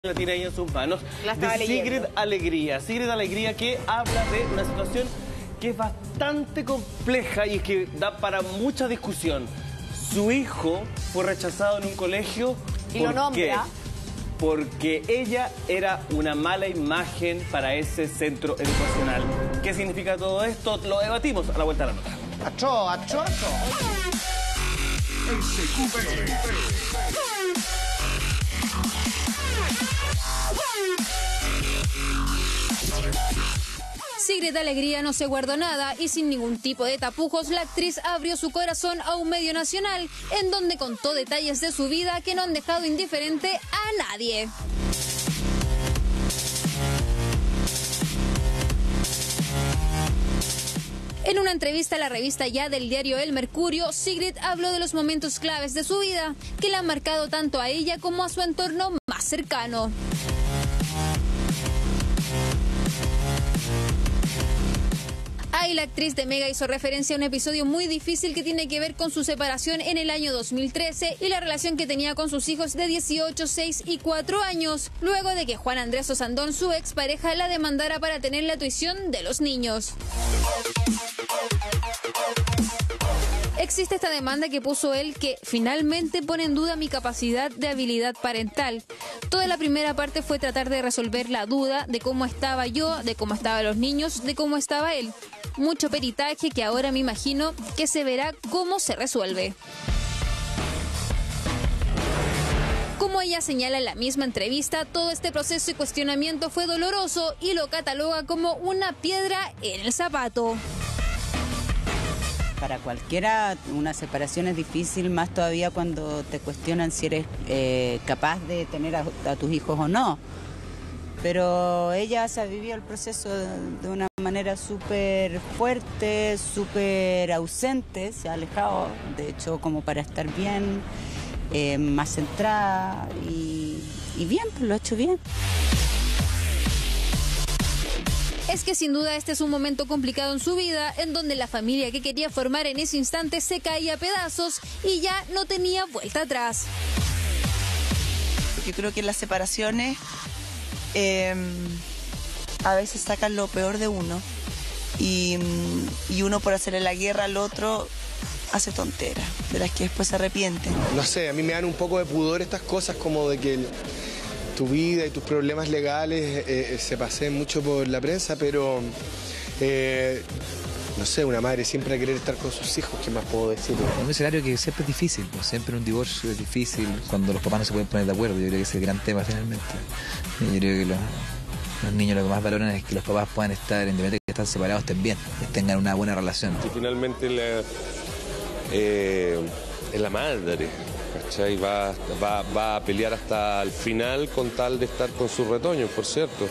la tiene ahí en sus manos, de Sigrid Alegría. Sigrid Alegría, que habla de una situación que es bastante compleja y que da para mucha discusión. Su hijo fue rechazado en un colegio. Y lo nombra. Porque ella era una mala imagen para ese centro educacional. ¿Qué significa todo esto? Lo debatimos a la vuelta de la nota. ¡Achó, achó, achó! Sigrid Alegría no se guardó nada y sin ningún tipo de tapujos la actriz abrió su corazón a un medio nacional en donde contó detalles de su vida que no han dejado indiferente a nadie. En una entrevista a la revista Ya del diario El Mercurio, Sigrid habló de los momentos claves de su vida que la han marcado tanto a ella como a su entorno más cercano. Ahí la actriz de Mega hizo referencia a un episodio muy difícil que tiene que ver con su separación en el año 2013 y la relación que tenía con sus hijos de 18, 6 y 4 años, luego de que Juan Andrés Osandón, su expareja, la demandara para tener la tuición de los niños. Existe esta demanda que puso él que finalmente pone en duda mi capacidad de habilidad parental. Toda la primera parte fue tratar de resolver la duda de cómo estaba yo, de cómo estaban los niños, de cómo estaba él. Mucho peritaje que ahora me imagino que se verá cómo se resuelve. Como ella señala en la misma entrevista, todo este proceso y cuestionamiento fue doloroso y lo cataloga como una piedra en el zapato. Para cualquiera una separación es difícil, más todavía cuando te cuestionan si eres capaz de tener a tus hijos o no. Pero ella se ha vivido el proceso de una manera súper fuerte, súper ausente, se ha alejado, de hecho, como para estar bien, más centrada y bien, pues lo ha hecho bien. Es que sin duda este es un momento complicado en su vida, en donde la familia que quería formar en ese instante se caía a pedazos y ya no tenía vuelta atrás. Yo creo que las separaciones a veces sacan lo peor de uno y uno por hacerle la guerra al otro hace tonteras, de las que después se arrepiente. No sé, a mí me dan un poco de pudor estas cosas como de que tu vida y tus problemas legales se pasen mucho por la prensa, pero no sé, una madre siempre va a querer estar con sus hijos, ¿qué más puedo decir? Es un escenario que siempre es difícil, pues, siempre un divorcio es difícil cuando los papás no se pueden poner de acuerdo. Yo creo que ese es el gran tema finalmente. Yo creo que los niños lo que más valoran es que los papás puedan estar, independientemente de que están separados, estén bien, que tengan una buena relación. Y finalmente es la madre, ¿cachai? Va a pelear hasta el final con tal de estar con sus retoños, por cierto.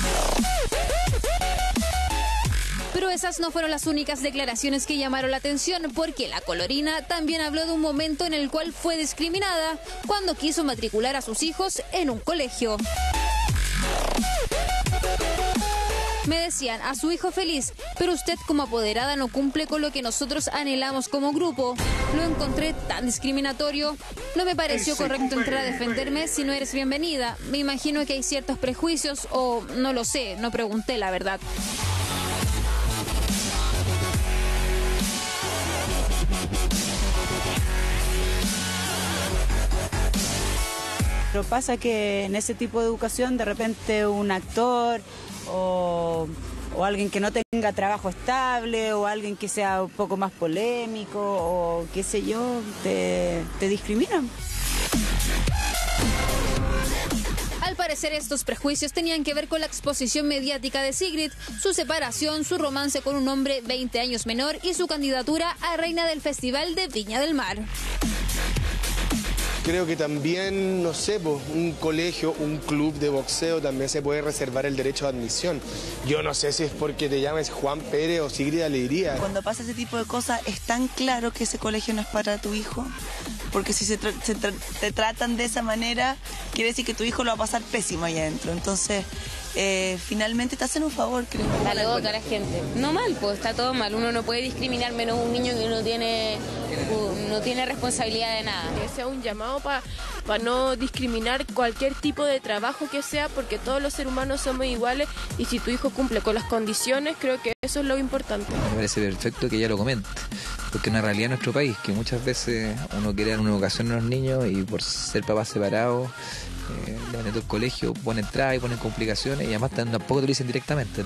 Pero esas no fueron las únicas declaraciones que llamaron la atención, porque la colorina también habló de un momento en el cual fue discriminada cuando quiso matricular a sus hijos en un colegio. Me decían, a su hijo feliz, pero usted como apoderada no cumple con lo que nosotros anhelamos como grupo. Lo encontré tan discriminatorio. No me pareció correcto entrar a defenderme si no eres bienvenida. Me imagino que hay ciertos prejuicios o no lo sé, no pregunté la verdad. Pero pasa que en ese tipo de educación de repente un actor o alguien que no tenga trabajo estable o alguien que sea un poco más polémico o qué sé yo, te discriminan. Al parecer estos prejuicios tenían que ver con la exposición mediática de Sigrid, su separación, su romance con un hombre 20 años menor y su candidatura a reina del Festival de Viña del Mar. Creo que también, no sé, pues, un colegio, un club de boxeo también se puede reservar el derecho de admisión. Yo no sé si es porque te llames Juan Pérez o Sigrid Alegría. Cuando pasa ese tipo de cosas es tan claro que ese colegio no es para tu hijo, porque si te tratan de esa manera, quiere decir que tu hijo lo va a pasar pésimo allá adentro. Entonces, finalmente te hacen un favor, creo. Dale voto a la gente. No mal, pues está todo mal. Uno no puede discriminar menos un niño que no tiene responsabilidad de nada. Que sea un llamado para no discriminar cualquier tipo de trabajo que sea, porque todos los seres humanos somos iguales y si tu hijo cumple con las condiciones, creo que eso es lo importante. Me parece perfecto que ella lo comente, porque es una realidad en nuestro país, que muchas veces uno quiere dar una educación a los niños y por ser papás separados, dependiendo del colegio, ponen trabas y ponen complicaciones y además tampoco te lo dicen directamente.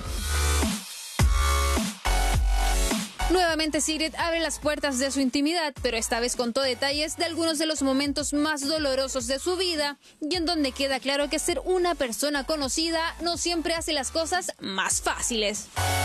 Nuevamente Sigrid abre las puertas de su intimidad, pero esta vez contó detalles de algunos de los momentos más dolorosos de su vida y en donde queda claro que ser una persona conocida no siempre hace las cosas más fáciles.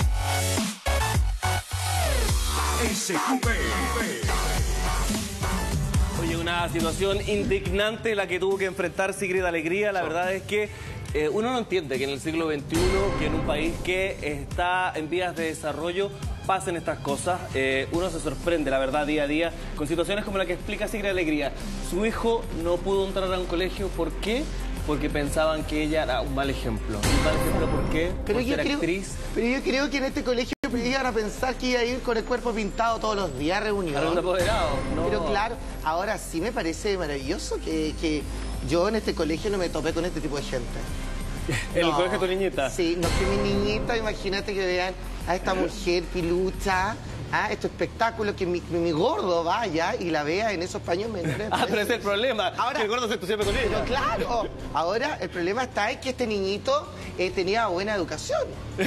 Oye, una situación indignante la que tuvo que enfrentar Sigrid Alegría. La verdad es que uno no entiende que en el siglo XXI, que en un país que está en vías de desarrollo, pasen estas cosas. Uno se sorprende, la verdad, día a día, con situaciones como la que explica Sigrid Alegría. Su hijo no pudo entrar a un colegio. ¿Por qué? Porque pensaban que ella era un mal ejemplo. ¿Un mal ejemplo por qué? Pero por ser actriz. Pero yo creo que en este colegio iban a pensar que iba a ir con el cuerpo pintado todos los días a reunión. Para un apoderado, ¿no? Pero claro, ahora sí me parece maravilloso que yo en este colegio no me topé con este tipo de gente. ¿En el colegio de tu niñita? Sí, no que mi niñita, imagínate que vean a esta mujer pilucha, a este espectáculo, que mi gordo vaya y la vea en esos paños menores. Ah, pero ese es el problema, ahora, que el gordo se entusiasme con ella. Pero claro, ahora el problema está en que este niñito tenía buena educación.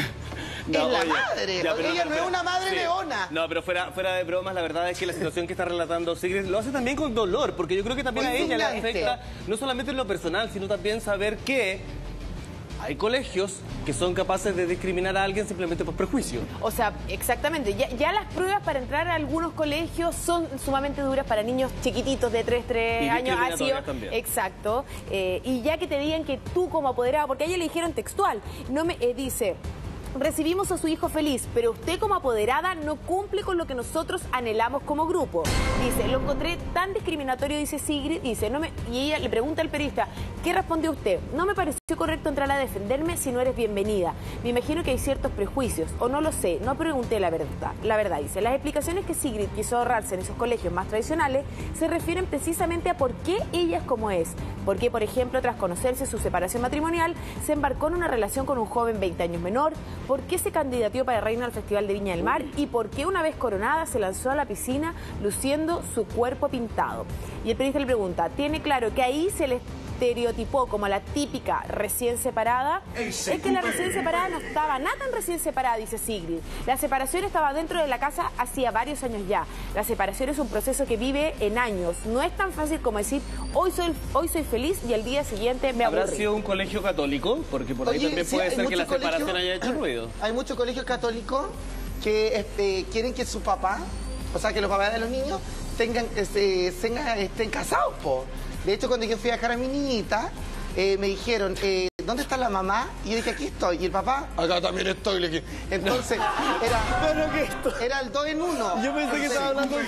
No, es la madre, ya, ella no es una madre leona. No, pero fuera de bromas, la verdad es que la situación que está relatando Sigrid lo hace también con dolor, porque yo creo que también a ella le afecta, no solamente en lo personal, sino también saber que hay colegios que son capaces de discriminar a alguien simplemente por prejuicio. O sea, exactamente. Ya las pruebas para entrar a algunos colegios son sumamente duras para niños chiquititos de 3 años. Ha sido, también. Exacto. Y ya que te digan que tú como apoderado, porque a ella le dijeron textual, no me dice... Recibimos a su hijo feliz, pero usted como apoderada no cumple con lo que nosotros anhelamos como grupo. Dice, lo encontré tan discriminatorio, dice Sigrid, dice, y ella le pregunta al periodista, ¿qué respondió usted? No me pareció correcto entrar a defenderme si no eres bienvenida. Me imagino que hay ciertos prejuicios, o no lo sé, no pregunté la verdad. La verdad, dice, las explicaciones que Sigrid quiso ahorrarse en esos colegios más tradicionales se refieren precisamente a por qué ella es como es. Porque, por ejemplo, tras conocerse su separación matrimonial, se embarcó en una relación con un joven 20 años menor, por qué se candidateó para reina al Festival de Viña del Mar y por qué una vez coronada se lanzó a la piscina luciendo su cuerpo pintado. Y el periodista le pregunta, ¿tiene claro que ahí se le estereotipó como la típica recién separada? Es que la recién separada no estaba nada tan recién separada, dice Sigrid. La separación estaba dentro de la casa hacía varios años ya. La separación es un proceso que vive en años. No es tan fácil como decir, hoy soy feliz y al día siguiente me aburrí. ¿Habrá sido un colegio católico? Porque por ahí también puede ser que la separación haya hecho ruido. Hay muchos colegios católicos que quieren que su papá, o sea, que los papás de los niños estén casados, po. De hecho, cuando yo fui a dejar a mi niñita, me dijeron, ¿dónde está la mamá? Y yo dije, aquí estoy. Y el papá, acá también estoy. Le dije. Entonces, era el 2 en 1. Yo pensé que estaba hablando en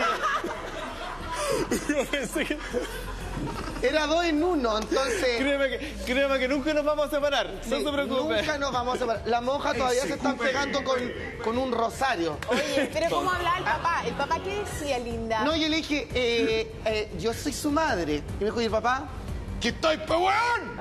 serio. Yo pensé que... Era 2 en 1, entonces... Créeme que nunca nos vamos a separar, sí, no se preocupe. Nunca nos vamos a separar. Las monjas todavía se están pegando con un rosario. Oye, pero ¿cómo hablaba el papá? ¿El papá qué decía, linda? No, yo le dije, yo soy su madre. Y me dijo, ¿y el papá? ¡Que estoy peón!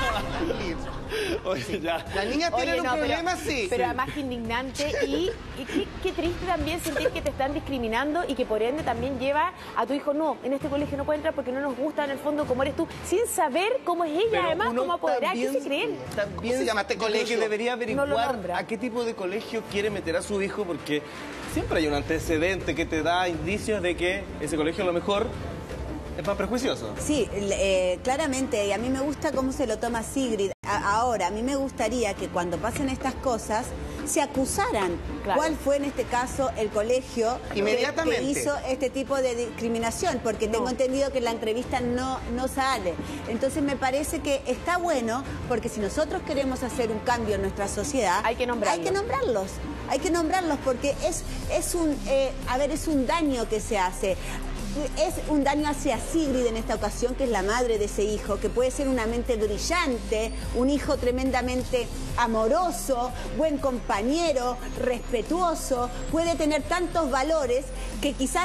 Oye, ya. Las niñas tienen un problema, sí. Pero además que indignante y qué triste también sentir que te están discriminando y que por ende también lleva a tu hijo, no, en este colegio no puede entrar porque no nos gusta en el fondo como eres tú, sin saber cómo es ella, pero además cómo apoderar, ¿qué se creen? ¿Cómo se llama este colegio? Que debería averiguar a qué tipo de colegio quiere meter a su hijo, porque siempre hay un antecedente que te da indicios de que ese colegio a lo mejor es más prejuicioso. Sí, claramente, y a mí me gusta cómo se lo toma Sigrid. Ahora, a mí me gustaría que cuando pasen estas cosas se acusaran. Claro. ¿Cuál fue en este caso el colegio que hizo este tipo de discriminación? Porque tengo entendido que la entrevista no sale. Entonces me parece que está bueno, porque si nosotros queremos hacer un cambio en nuestra sociedad, hay que nombrarlos. Hay que nombrarlos porque es un daño que se hace. Es un daño hacia Sigrid en esta ocasión, que es la madre de ese hijo, que puede ser una mente brillante, un hijo tremendamente amoroso, buen compañero, respetuoso, puede tener tantos valores que quizás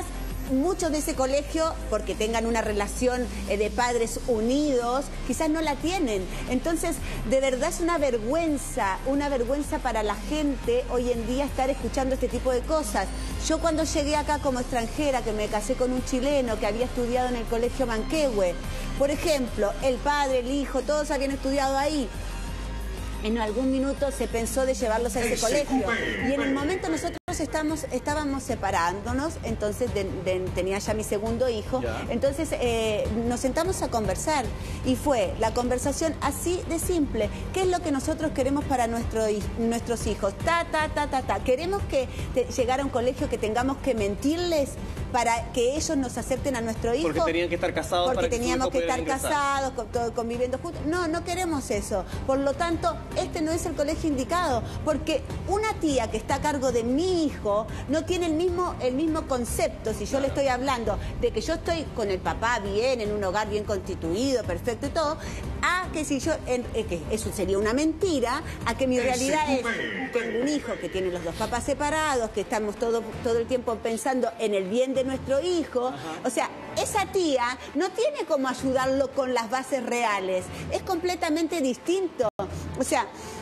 muchos de ese colegio, porque tengan una relación de padres unidos, quizás no la tienen. Entonces, de verdad es una vergüenza para la gente hoy en día estar escuchando este tipo de cosas. Yo cuando llegué acá como extranjera, que me casé con un chileno que había estudiado en el colegio Manquehue, por ejemplo, el padre, el hijo, todos habían estudiado ahí. En algún minuto se pensó de llevarlos a ese colegio. Y en el momento nosotros estábamos separándonos, entonces tenía ya mi segundo hijo. Entonces nos sentamos a conversar y fue la conversación así de simple. ¿Qué es lo que nosotros queremos para nuestros hijos? Queremos que llegar a un colegio que tengamos que mentirles para que ellos nos acepten a nuestro hijo. Porque tenían que estar casados. Porque teníamos que estar casados, conviviendo juntos. No, no queremos eso. Por lo tanto, este no es el colegio indicado. Porque una tía que está a cargo de mi hijo no tiene el mismo concepto. Si yo le estoy hablando de que yo estoy con el papá bien, en un hogar bien constituido, perfecto y todo, a que si yo, que eso sería una mentira, a que mi realidad es, tengo un hijo que tiene los dos papás separados, que estamos todo el tiempo pensando en el bien de nuestro hijo. O sea, esa tía no tiene cómo ayudarlo con las bases reales. Es completamente distinto. O sea,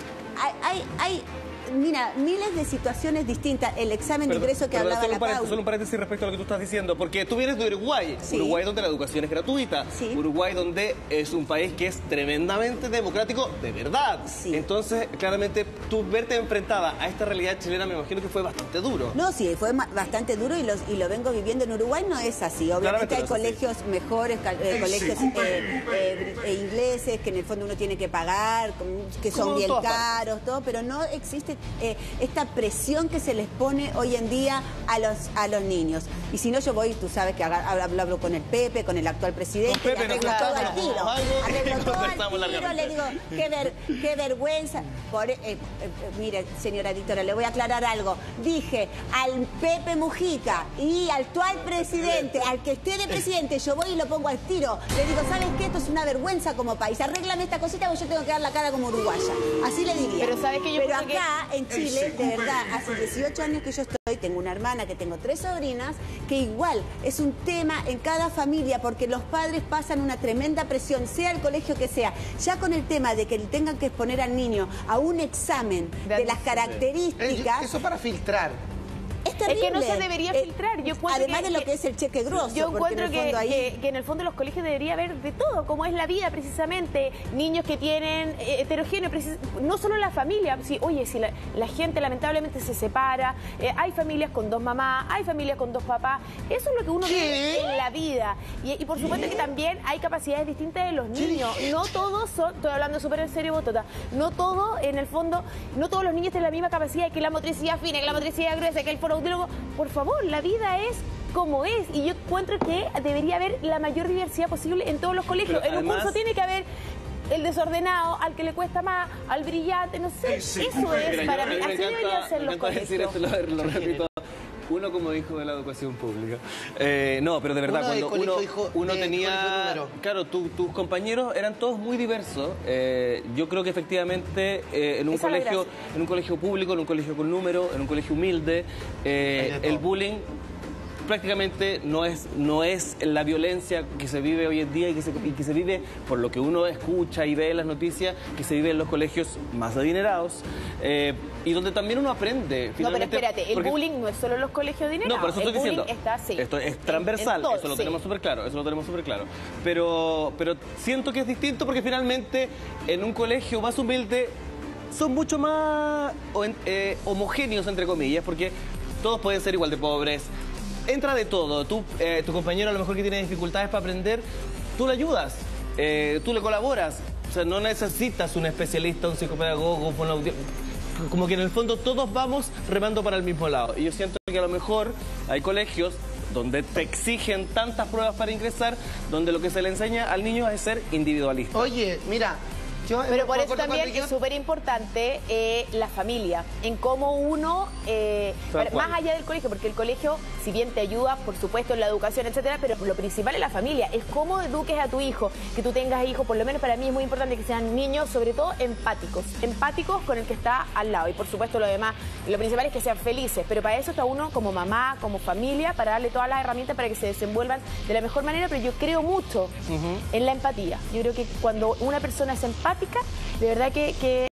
hay mira, miles de situaciones distintas. El examen de ingreso que hablaba la Pau. Solo un paréntesis respecto a lo que tú estás diciendo, porque tú vienes de Uruguay, sí. Uruguay donde la educación es gratuita, sí. Uruguay donde es un país que es tremendamente democrático, de verdad. Sí. Entonces, claramente, tú verte enfrentada a esta realidad chilena, me imagino que fue bastante duro. No, sí, fue bastante duro y lo vengo viviendo en Uruguay, no es así. Obviamente hay colegios mejores, colegios ingleses, que en el fondo uno tiene que pagar, que son bien caros, todo, pero no existe esta presión que se les pone hoy en día a los niños. Y si no, yo voy, tú sabes que hablo con el Pepe, con el actual presidente, le arreglo todo al tiro. Arreglo todo al tiro, le digo, qué vergüenza. Mire, señora editora, le voy a aclarar algo. Dije, al Pepe Mujica y al actual presidente, al que esté de presidente, yo voy y lo pongo al tiro. Le digo, ¿sabes qué? Esto es una vergüenza como país. Arréglame esta cosita porque yo tengo que dar la cara como uruguaya. Así le diría. Pero ¿sabes que yo Pero acá, en Chile, de verdad, hace 18 años que yo estoy, tengo una hermana que tengo 3 sobrinas, que igual es un tema en cada familia porque los padres pasan una tremenda presión, sea el colegio que sea, ya con el tema de que tengan que exponer al niño a un examen de las características. Eso para filtrar. Es terrible. Es que no se debería filtrar. Yo además de lo que es el cheque grosso. Yo encuentro que en el fondo los colegios debería haber de todo, como es la vida precisamente. Niños que tienen heterogéneo, no solo la familia. Si la gente lamentablemente se separa, hay familias con 2 mamás, hay familias con 2 papás. Eso es lo que uno ve en la vida. Y por supuesto que también hay capacidades distintas de los niños. No todos son, estoy hablando súper en serio, Botota, no todos, en el fondo, no todos los niños tienen la misma capacidad, que la motricidad fina, que la motricidad gruesa, que el foro. Por favor, la vida es como es y yo encuentro que debería haber la mayor diversidad posible en todos los colegios. En un curso tiene que haber el desordenado, al que le cuesta más, al brillante, no sé, eso es para mí. Así deberían ser los colegios. Decir esto, lo repito. Uno como hijo de la educación pública. No, pero de verdad, cuando uno tenía... Claro, tus compañeros eran todos muy diversos. Yo creo que efectivamente en un colegio público, en un colegio con número, en un colegio humilde, el bullying prácticamente no es la violencia que se vive hoy en día y que se vive por lo que uno escucha y ve en las noticias, que se vive en los colegios más adinerados y donde también uno aprende. No, pero espérate, el bullying no es solo en los colegios adinerados. No, por eso estoy diciendo. Esto es transversal, eso lo tenemos súper claro, Pero siento que es distinto porque finalmente en un colegio más humilde son mucho más homogéneos, entre comillas, porque todos pueden ser igual de pobres. Entra de todo. Tu compañero a lo mejor que tiene dificultades para aprender, tú le ayudas, tú le colaboras. O sea, no necesitas un especialista, un psicopedagogo, como que en el fondo todos vamos remando para el mismo lado. Y yo siento que a lo mejor hay colegios donde te exigen tantas pruebas para ingresar, donde lo que se le enseña al niño es ser individualista. Oye, mira... Pero por eso también es súper importante la familia, en cómo uno, más allá del colegio, porque el colegio si bien te ayuda, por supuesto, en la educación, etcétera, pero lo principal es la familia, es cómo eduques a tu hijo, que tú tengas hijos, por lo menos para mí es muy importante que sean niños, sobre todo empáticos con el que está al lado, y por supuesto lo demás, lo principal es que sean felices, pero para eso está uno como mamá, como familia, para darle todas las herramientas para que se desenvuelvan de la mejor manera, pero yo creo mucho en la empatía. Yo creo que cuando una persona es empática, de verdad que